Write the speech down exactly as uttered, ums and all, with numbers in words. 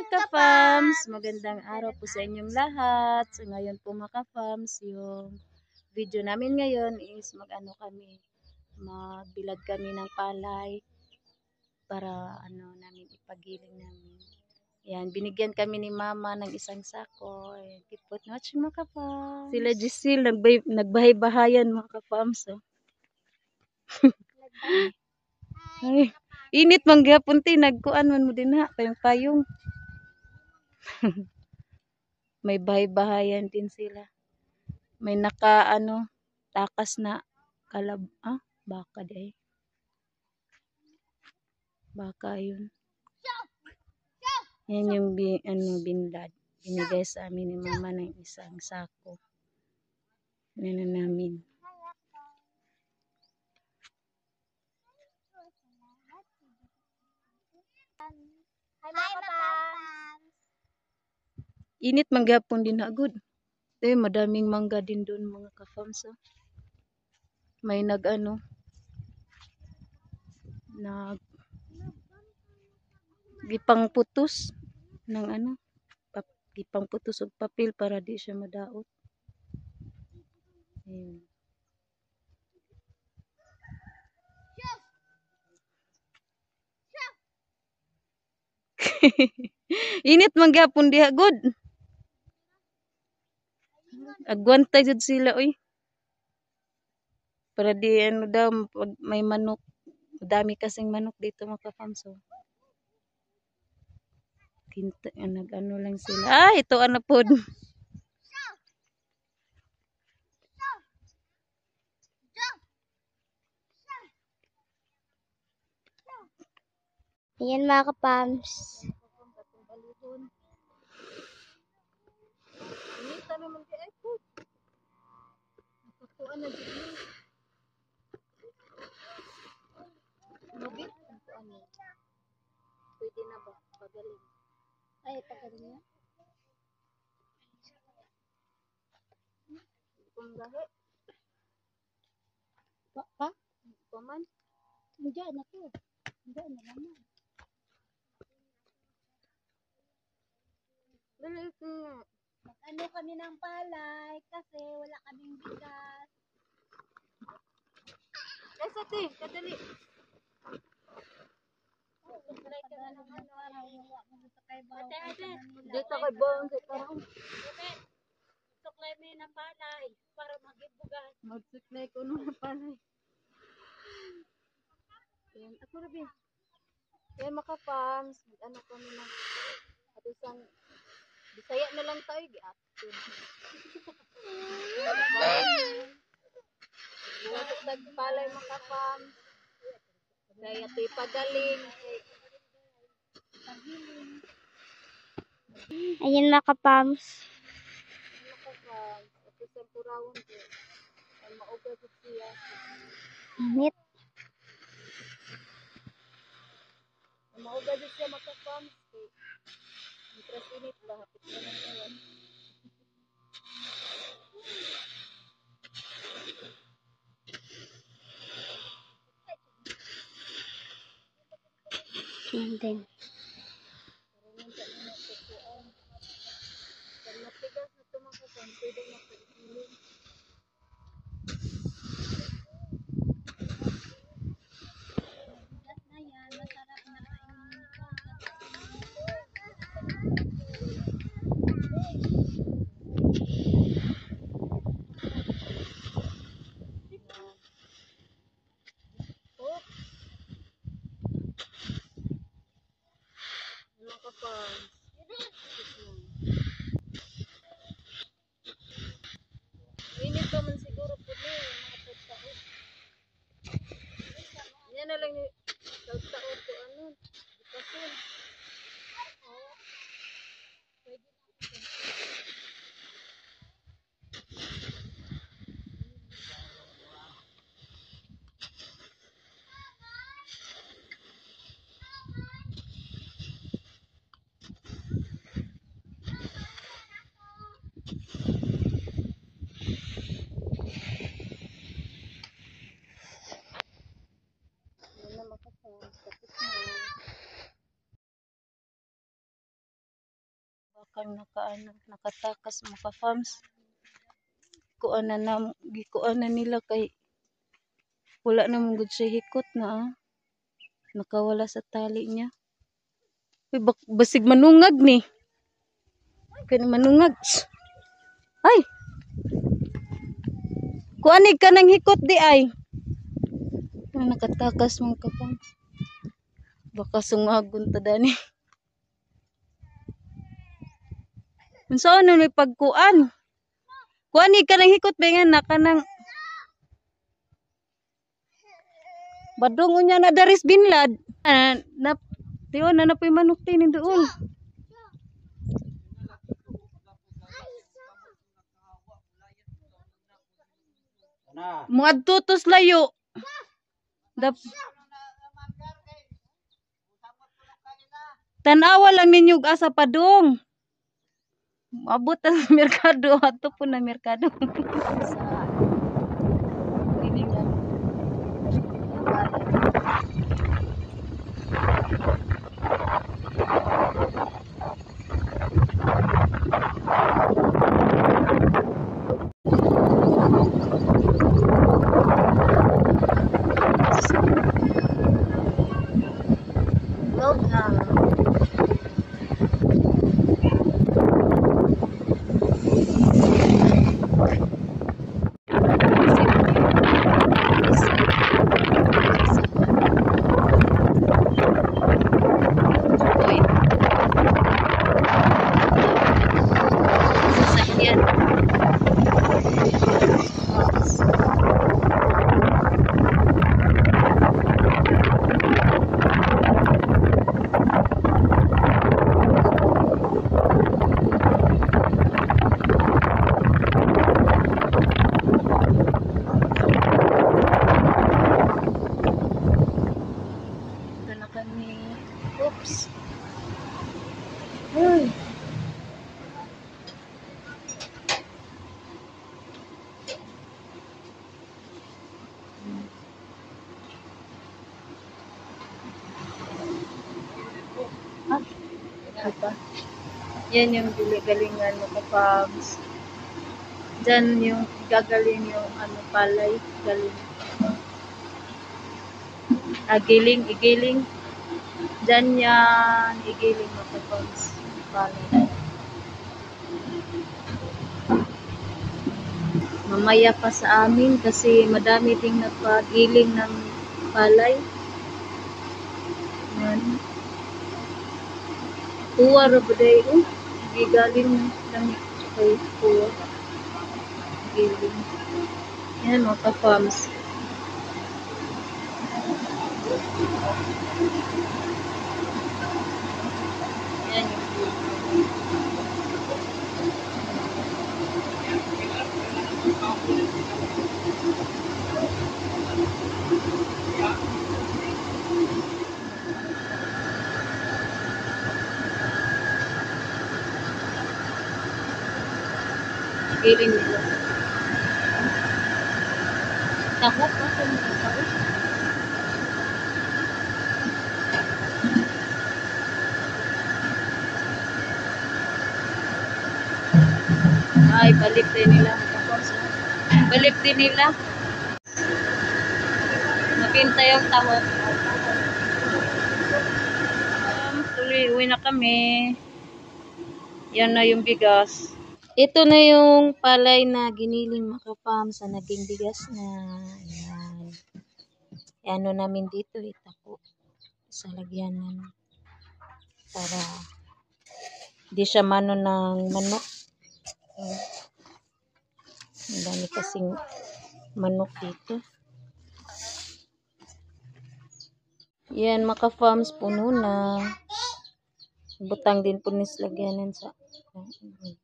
ka-fams, magandang araw po sa inyong lahat. So ngayon po mga ka-fams, yung video namin ngayon is mag-ano kami, magbilad kami ng palay para ano namin ipagiling namin. Yan, binigyan kami ni mama ng isang sako. Ayan, keep on watching mga ka-fams. Sila Giselle, nagbay, nagbahay-bahayan mga ka-fams. Oh. Ay, init man gyapon ti, nagkuan man mo din ha, payong-payong. May bahay-bahayan din sila. May naka ano, takas na kalab, ah, baka day. Baka yun. Yan yung bi, ano, binlad. Binigay sa amin ni mama ng isang sako. Yan na namin. Hi mga ka-fams! Init man gyapon din ha, good. Eh, madaming mangga din doon mga ka-fams. Oh. May nag ano, nag gipang putos ng ano, pap, gipang putos og papel para di siya madaot. Ayun. Init man gyapon diha, good. Agwantay jud sila oy. Para di ano daw pag may manok, dami kasing manok dito mga ka-fams. So. Kinta, nag-ano lang sila. Ah, ito ano po. Ayan mga ka-fams. Inita naman kay ay po. Nakukuan na dito. Mabit ang ano. Pwede na ba? Pagaling. Ay, pagaling na. Kung gahe. Pa? Pa? Paman. Diyan na to. Diyan na naman. Dali ko. Ano kami ng palay kasi wala kaming bigas. Esa te, kadali. Ate, ate. Dito kay Bong sa karong. Suklay mo ng palay para magibugas. Magsuklay ko nung palay. Yan, ako rabi. Yan maka-fams, ano kami na atusang Bisaya na lang tayo gi-action. Buwasok tagpalay maka-fams. Kaya ito'y pagaling. Ayan mga ka-fams. Maka-fams. Ito sa purawon ko. Ay mauga sa siya. Init. Mauga sa siya maka-fams. Interest init ba? Hapit na lang kawan. Ayan din. Karungan sa mga tukuan. Pag napigas na ito maka-fams, pwede na pag-iling. Bigas na yan. Masarap na kainin ko. Ano ka pa? Init pa man siguro po niya. Mga pagkaon. Yan na lang yung taon ko ano. Ikasun. Bakang nakaano, nakatakas mga farms. Kuan na na, gikuan na nila kay wala na mong gud siya hikot na ah. Nakawala sa tali niya. Uy, bak basig manungag ni. Kani manungag. Ay. Kuanig ka ng hikot di ay. Ay, nakatakas mga farms. Baka sungagon ta dani. Unsa ano ni pagkuan? Kuani ka nang hikot bengan na kanang badong unya na daris binlad. Ah, na tiyon na napoy manok tini doon. Muadto tos layo. Dap Tanawa lang ninyo asa padong. Abot ang merkado, ato po na merkado. Oops. Ay. Ah, apa? Yan yung galingan mo ka farms. Diyan yung gagaling yung ano palay, galing. Agiling, igiling. Diyan yan, igiling mo ka farms, palay. Mamaya pa sa amin kasi madami ding nagpagiling ng palay. Yan. Tuwa ra ba day oh? Gigaling lang kay tuwa. Giling. Yan mga ka-farms. Yan yung giling nila. Takot ba kung takot? Ay, balik din nila. Balik din nila. Maghintay ang tahok. Um, tuloy, uwi na kami. Yan na yung bigas. Ito na yung palay na giniling makapam sa naging bigas na. Ayan. Ano namin dito, itako sa lagyanan. Para di siya mano ng manok. Ayan. Ang dami kasing manok dito. Yan, maka-farms puno na. Butang din po nis lagyanan sa